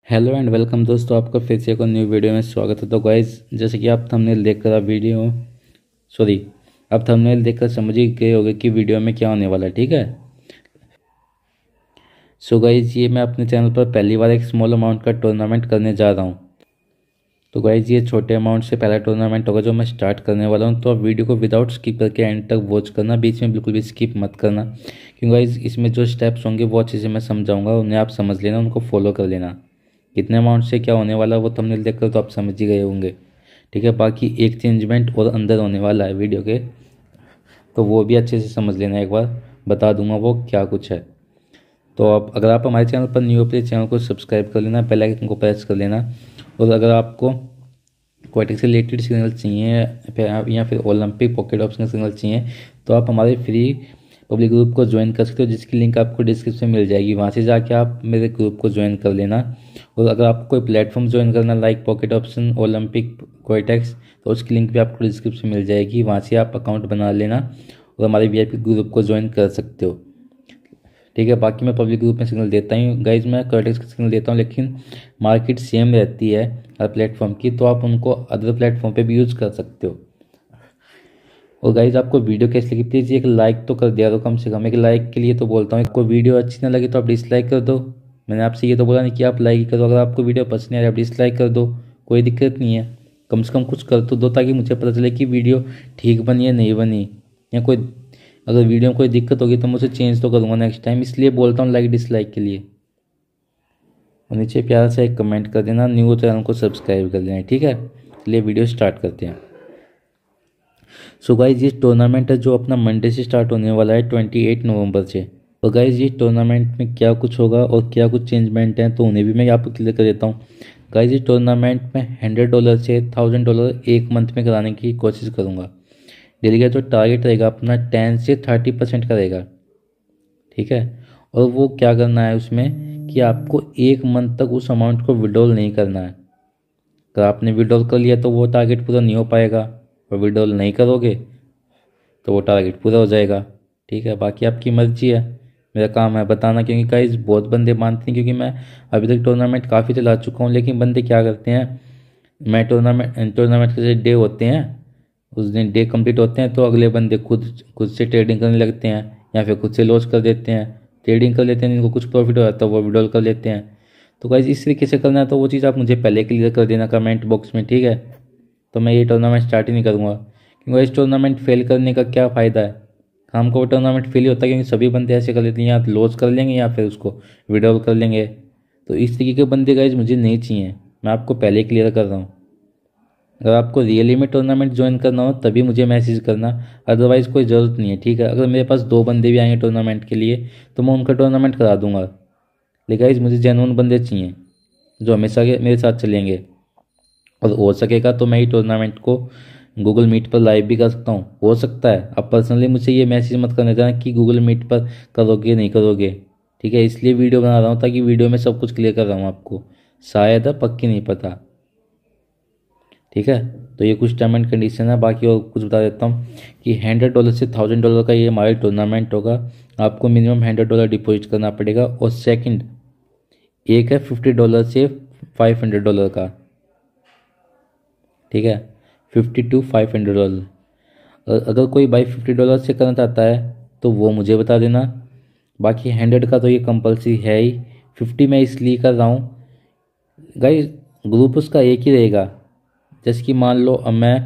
Hello and welcome दोस्तों, आपका फिर से एक और न्यू वीडियो में स्वागत है। तो गाइस, जैसे कि आप थंबनेल देखकर आप थंबनेल देखकर समझ ही गए होंगे कि वीडियो में क्या होने वाला है। ठीक है। सो गाइस, ये मैं अपने चैनल पर पहली बार एक स्मॉल अमाउंट का टूर्नामेंट करने जा रहा हूँ। तो गाइस, ये छोटे अमाउंट से पहला टूर्नामेंट होगा जो मैं स्टार्ट करने वाला हूँ। तो आप वीडियो को विदाउट स्किप करके एंड तक वॉच करना, बीच में बिल्कुल भी स्किप मत करना, क्योंकि गाइस इसमें जो स्टेप्स होंगे वो अच्छे से मैं समझाऊंगा, उन्हें आप समझ लेना, उनको फॉलो कर लेना। कितने अमाउंट से क्या होने वाला है वो थंबनेल देखकर तो आप समझ ही गए होंगे। ठीक है। बाकी एक चेंजमेंट और अंदर होने वाला है वीडियो के, तो वो भी अच्छे से समझ लेना, एक बार बता दूंगा वो क्या कुछ है। तो आप अगर आप हमारे चैनल पर न्यू हो, प्लीज़ चैनल को सब्सक्राइब कर लेना, बेल आइकन को प्रेस कर लेना। और अगर आपको क्वाटिक से रिलेटेड सिग्नल चाहिए या फिर ओलंपिक पॉकेट ऑप्शन सिग्नल चाहिए, तो आप हमारे फ्री पब्लिक ग्रुप को ज्वाइन कर सकते हो, जिसकी लिंक आपको डिस्क्रिप्शन में मिल जाएगी। वहाँ से जाके आप मेरे ग्रुप को ज्वाइन कर लेना। और अगर आपको कोई प्लेटफॉर्म ज्वाइन करना like pocket option, Olympic, Quotex, तो उसकी लिंक भी आपको डिस्क्रिप्शन में मिल जाएगी। वहाँ से आप अकाउंट बना लेना और हमारे वीआईपी ग्रुप को ज्वाइन कर सकते हो। ठीक है। बाकी मैं पब्लिक ग्रुप में सिग्नल देता ही गाइज, मैं कोएटेक्स का सिग्नल देता हूँ, लेकिन मार्केट सेम रहती है हर प्लेटफॉर्म की, तो आप उनको अदर प्लेटफॉर्म पे भी यूज़ कर सकते हो। और गाइज, आपको वीडियो कैसी लगी प्लीज़ एक लाइक तो कर दिया दो, कम से कम एक लाइक के लिए तो बोलता हूँ। आपको वीडियो अच्छी ना लगी तो आप डिसलाइक कर दो। मैंने आपसे ये तो बोला नहीं कि आप लाइक करो। अगर आपको वीडियो पसंद नहीं आ रही आप डिसलाइक कर दो, कोई दिक्कत नहीं है। कम से कम कुछ कर तो दो, ताकि मुझे पता चले कि वीडियो ठीक बनी या नहीं बनी, या कोई अगर वीडियो में कोई दिक्कत होगी तो मैं उसे चेंज तो करूँगा नेक्स्ट टाइम। इसलिए बोलता हूँ लाइक डिसलाइक के लिए। और नीचे प्यारा सा एक कमेंट कर देना, न्यू चैनल को सब्सक्राइब कर लेना। ठीक है। चलिए वीडियो स्टार्ट करते हैं। सो गाइज, ये टूर्नामेंट है जो अपना मंडे से स्टार्ट होने वाला है 28 नवंबर से। और गाइज, ये टूर्नामेंट में क्या कुछ होगा और क्या कुछ चेंजमेंट हैं तो उन्हें भी मैं आपको क्लियर कर देता हूँ। गाइज, इस टूर्नामेंट में $100 से $1000 एक मंथ में कराने की कोशिश करूँगा। डेली का जो टारगेट रहेगा अपना 10 से 30% का रहेगा। ठीक है। और वो क्या करना है उसमें कि आपको एक मंथ तक उस अमाउंट को विड्रॉल नहीं करना है। अगर आपने विड्रॉल कर लिया तो वो टारगेट पूरा नहीं हो पाएगा, और विड्रॉल नहीं करोगे तो वो टारगेट पूरा हो जाएगा। ठीक है। बाकी आपकी मर्जी है, मेरा काम है बताना, क्योंकि गाइस बहुत बंदे मानते हैं, क्योंकि मैं अभी तक टूर्नामेंट काफ़ी चला चुका हूँ। लेकिन बंदे क्या करते हैं, मैं टूर्नामेंट के डे होते हैं, उस दिन डे कंप्लीट होते हैं तो अगले बंदे खुद खुद से ट्रेडिंग करने लगते हैं, या फिर खुद से लॉस कर देते हैं। ट्रेडिंग कर लेते हैं, जिनको कुछ प्रॉफिट हो जाता है वो विड्रॉल कर लेते हैं। तो गाइस, इस तरीके से करना है तो वो चीज़ आप मुझे पहले क्लियर कर देना कमेंट बॉक्स में। ठीक है। तो मैं ये टूर्नामेंट स्टार्ट ही नहीं करूँगा, क्योंकि इस टूर्नामेंट फेल करने का क्या फ़ायदा है। हमको वो टूर्नामेंट फेल ही होता है, क्योंकि सभी बंदे ऐसे कर लेते हैं, या तो लॉस कर लेंगे या फिर उसको विड्रॉल कर लेंगे। तो इस तरीके के बंदे गाइस मुझे नहीं चाहिए, मैं आपको पहले ही क्लियर कर रहा हूँ। अगर आपको रियली में टूर्नामेंट ज्वाइन करना हो तभी मुझे मैसेज करना, अदरवाइज़ कोई ज़रूरत नहीं है। ठीक है। अगर मेरे पास 2 बंदे भी आएंगे टूर्नामेंट के लिए तो मैं उनका टूर्नामेंट करा दूंगा। लेकिन गाइस, मुझे जेन्युइन बंदे चाहिए जो हमेशा के मेरे साथ चलेंगे। और हो सकेगा तो मैं ही टूर्नामेंट को गूगल मीट पर लाइव भी कर सकता हूँ। हो सकता है अब पर्सनली मुझे ये मैसेज मत करने देना कि गूगल मीट पर करोगे नहीं करोगे। ठीक है। इसलिए वीडियो बना रहा हूँ ताकि वीडियो में सब कुछ क्लियर कर रहा हूँ आपको, शायद है पक्की नहीं पता। ठीक है। तो ये कुछ टर्म एंड कंडीशन है। बाकी और कुछ बता देता हूँ कि $100 से $1000 का ये हमारा टूर्नामेंट होगा। आपको मिनिमम $100 डिपॉजिट करना पड़ेगा। और सेकंड एक है $50 से $500 का। ठीक है। 50 to $500। अगर कोई भाई $50 से करना चाहता है तो वो मुझे बता देना। बाकी 100 का तो ये कंपलसरी है ही। 50 मैं इसलिए कर रहा हूँ गाइस, ग्रुप उसका एक ही रहेगा। जैसे कि मान लो अब मैं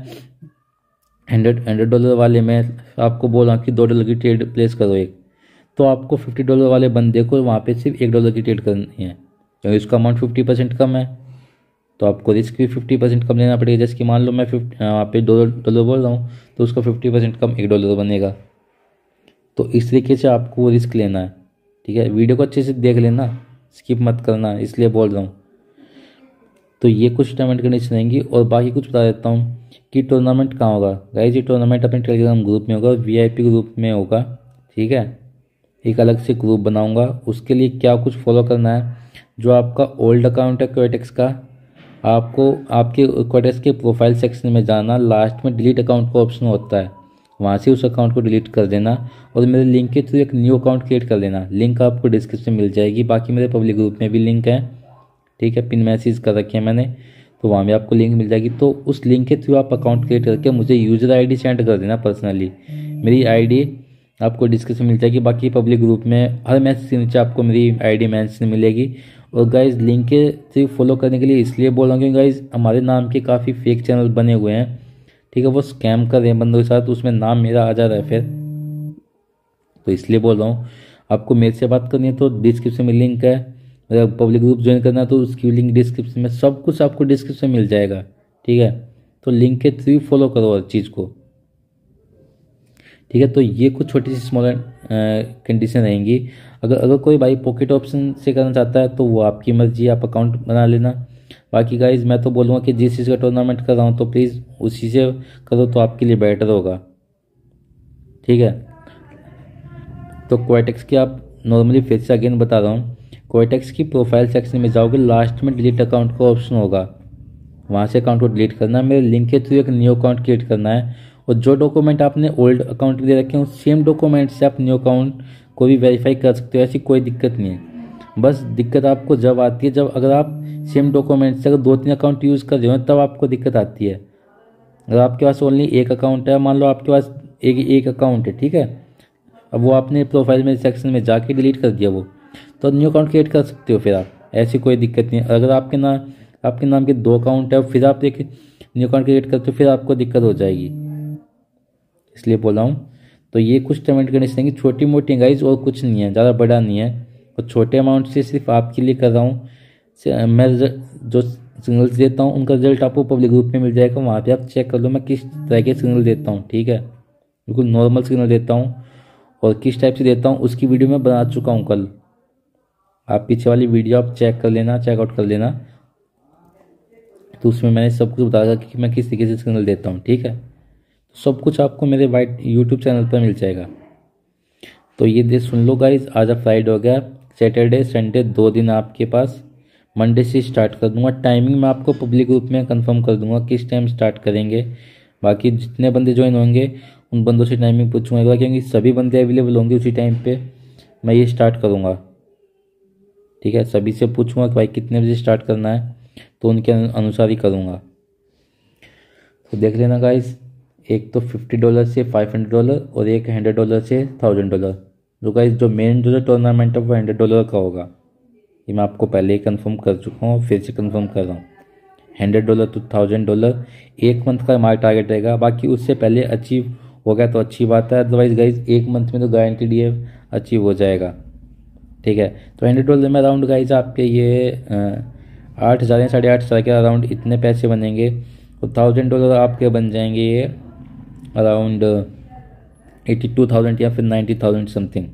$100 वाले में आपको बोल रहा हूँ कि $2 की ट्रेड प्लेस करो एक, तो आपको $50 वाले बंदे को वहाँ पे सिर्फ $1 की ट्रेड करनी है, क्योंकि उसका अमाउंट 50% कम है। तो आपको रिस्क भी 50% कम लेना पड़ेगा। जैसे कि मान लो मैं वहाँ पे $2 बोल रहा हूँ तो उसका 50% कम $1 बनेगा। तो इस तरीके से आपको वो रिस्क लेना है। ठीक है। वीडियो को अच्छे से देख लेना, स्किप मत करना, इसलिए बोल रहा हूँ। तो ये कुछ टर्म एंड कंडीशन रहेंगी। और बाकी कुछ बता देता हूँ कि टूर्नामेंट कहाँ होगा। गाइस, ये टूर्नामेंट अपने टेलीग्राम ग्रुप में होगा, वीआईपी ग्रुप में होगा। ठीक है। एक अलग से ग्रुप बनाऊंगा। उसके लिए क्या कुछ फॉलो करना है, जो आपका ओल्ड अकाउंट है कोएटेक्स का, आपको आपके कोएटेक्स के प्रोफाइल सेक्शन में जाना, लास्ट में डिलीट अकाउंट का ऑप्शन होता है, वहाँ से उस अकाउंट को डिलीट कर देना और मेरे लिंक के थ्रू एक न्यू अकाउंट क्रिएट कर लेना। लिंक आपको डिस्क्रिप्शन में मिल जाएगी। बाकी मेरे पब्लिक ग्रुप में भी लिंक है, ठीक है, पिन मैसेज कर रखी है मैंने, तो वहाँ भी आपको लिंक मिल जाएगी। तो उस लिंक के थ्रू आप अकाउंट क्रिएट करके मुझे यूज़र आईडी सेंड कर देना पर्सनली। मेरी आईडी आपको डिस्क्रिप्शन मिल जाएगी, बाकी पब्लिक ग्रुप में हर मैसेज के नीचे आपको मेरी आईडी मेंशन मिलेगी। और गाइज़ लिंक के थ्रू फॉलो करने के लिए इसलिए बोल रहा हूँ क्योंकि गाइज़ हमारे नाम के काफ़ी फेक चैनल बने हुए हैं, ठीक है, वो स्कैम कर रहे हैं बंदों के साथ, उसमें नाम मेरा आ जा रहा है फिर, तो इसलिए बोल रहा हूँ। आपको मेरे से बात करनी है तो डिस्क्रिप्शन में लिंक है, अगर पब्लिक ग्रुप ज्वाइन करना है तो उसकी लिंक डिस्क्रिप्शन में, सब कुछ आपको डिस्क्रिप्शन में मिल जाएगा, ठीक है। तो लिंक के थ्रू फॉलो करो हर चीज़ को, ठीक है। तो ये कुछ छोटी सी स्मॉल कंडीशन रहेंगी। अगर कोई भाई पॉकेट ऑप्शन से करना चाहता है तो वो आपकी मर्जी, आप अकाउंट बना लेना। बाकी गाइज मैं तो बोलूँगा कि जिस चीज़ का टूर्नामेंट कर रहा हूँ तो प्लीज़ उसी से करो तो आपके लिए बेटर होगा, ठीक है। तो क्वाइटेक्स की आप नॉर्मली फिर से अगेन बता रहा हूँ, क्वाइटेक्स की प्रोफाइल सेक्शन में जाओगे, लास्ट में डिलीट अकाउंट का ऑप्शन होगा, वहाँ से अकाउंट को डिलीट करना है। मेरे लिंक के थ्रू एक न्यू अकाउंट क्रिएट करना है, और जो डॉक्यूमेंट आपने ओल्ड अकाउंट में दे रखे हैं उस सेम डॉक्यूमेंट से आप न्यू अकाउंट को भी वेरीफाई कर सकते हो, ऐसी कोई दिक्कत नहीं है। बस दिक्कत आपको जब आती है जब अगर आप सेम डॉक्यूमेंट से अगर 2-3 अकाउंट यूज़ कर रहे हो तब आपको दिक्कत आती है। अगर आपके पास ओनली एक अकाउंट है, मान लो आपके पास एक अकाउंट है, ठीक है, अब वो आपने प्रोफाइल में सेक्शन में जाके डिलीट कर दिया वो, तो न्यू अकाउंट क्रिएट कर सकते हो फिर आप, ऐसी कोई दिक्कत नहीं है। अगर आपके नाम के 2 अकाउंट है और फिर आप एक न्यू अकाउंट क्रिएट करते हो फिर आपको दिक्कत हो जाएगी, इसलिए बोल रहा हूँ। तो ये कुछ पेमेंट कंडीशन है, छोटी मोटी गाइज, और कुछ नहीं है, ज़्यादा बड़ा नहीं है, और छोटे अमाउंट से सिर्फ आपके लिए कर रहा हूँ। मैं जो सिग्नल्स देता हूँ उनका रिजल्ट आपको पब्लिक ग्रुप में मिल जाएगा, वहाँ पे आप चेक कर लो मैं किस तरह के सिग्नल देता हूँ, ठीक है, बिल्कुल नॉर्मल सिग्नल देता हूँ, और किस टाइप से देता हूँ उसकी वीडियो मैं बना चुका हूँ कल, आप पीछे वाली वीडियो आप चेक कर लेना, चेकआउट कर लेना, तो उसमें मैंने सब कुछ बताया कि मैं किस तरीके से सिग्नल देता हूँ, ठीक है। सब कुछ आपको मेरे वाइट यूट्यूब चैनल पर मिल जाएगा। तो ये दे सुन लो गाइज, आज फ्राइडे हो गया, सैटरडे संडे 2 दिन आपके पास, मंडे से स्टार्ट कर दूंगा। टाइमिंग मैं आपको पब्लिक ग्रुप में कंफर्म कर दूंगा किस टाइम स्टार्ट करेंगे, बाकी जितने बंदे ज्वाइन होंगे उन बंदों से टाइमिंग पूछूंगा, क्योंकि सभी बंदे अवेलेबल होंगे उसी टाइम पे मैं ये स्टार्ट करूँगा, ठीक है। सभी से पूछूंगा कि भाई कितने बजे स्टार्ट करना है, तो उनके अनुसार ही करूँगा। तो देख लेना गाइज, एक तो $50 से $500 और एक $100 से $1000। जो गाइज जो मेन जो टूर्नामेंट है वो $100 का होगा, ये मैं आपको पहले ही कंफर्म कर चुका हूँ, फिर से कंफर्म कर रहा हूँ। $100 to $1000 1 मंथ का हमारा टारगेट रहेगा, बाकी उससे पहले अचीव हो गया तो अच्छी बात है, अदरवाइज गाइज 1 मंथ में तो गारंटीड ये अचीव हो जाएगा, ठीक है। तो $100 में अराउंड गाइज आपके ये 8,000 या 8,500 के अराउंड इतने पैसे बनेंगे, तो $1000 आपके बन जाएंगे ये अराउंड 82,000 या फिर 90,000 समथिंग,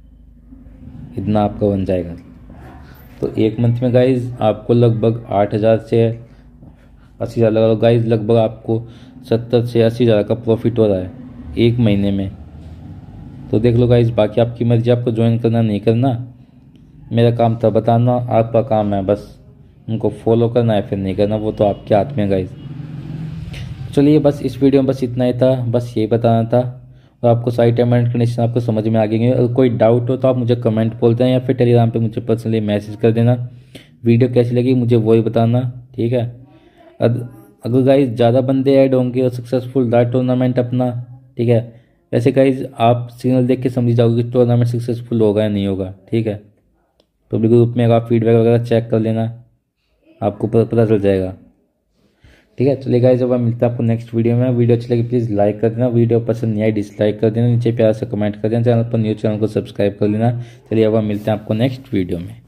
इतना आपका बन जाएगा। तो 1 मंथ में गाइज आपको लगभग 8,000 से 80,000 लगा लो गाइज, लगभग आपको 70 से 80,000 का प्रॉफिट हो रहा है 1 महीने में। तो देख लो गाइज, बाकी आपकी मर्जी, आपको ज्वाइन करना नहीं करना, मेरा काम था बताना, आपका काम है बस उनको फॉलो करना है फिर नहीं करना, वो तो आपके हाथ में गाइज। चलिए बस इस वीडियो में बस इतना ही था, बस यही बताना था, और आपको सारी टर्म एंड कंडीशन आपको समझ में आ गई। अगर कोई डाउट हो तो आप मुझे कमेंट बोलते हैं या फिर टेलीग्राम पे मुझे पर्सनली मैसेज कर देना। वीडियो कैसी लगी मुझे वही बताना, ठीक है। अगर गाइज ज़्यादा बंदे ऐड होंगे और सक्सेसफुल रहा टूर्नामेंट अपना, ठीक है, वैसे गाइज आप सिग्नल देख के समझ जाओगे कि टूर्नामेंट सक्सेसफुल होगा या नहीं होगा, ठीक है। पब्लिक ग्रुप में आप फीडबैक वगैरह चेक कर लेना, आपको पता चल जाएगा, ठीक है। चलिए गाइस, अब हम मिलते हैं आपको नेक्स्ट वीडियो में। वीडियो अच्छी लगी प्लीज़ लाइक कर देना, वीडियो पसंद नहीं आई डिसलाइक कर देना, नीचे प्यार से कमेंट कर देना, चैनल पर न्यू चैनल को सब्सक्राइब कर लेना। चलिए अब हम मिलते हैं आपको नेक्स्ट वीडियो में।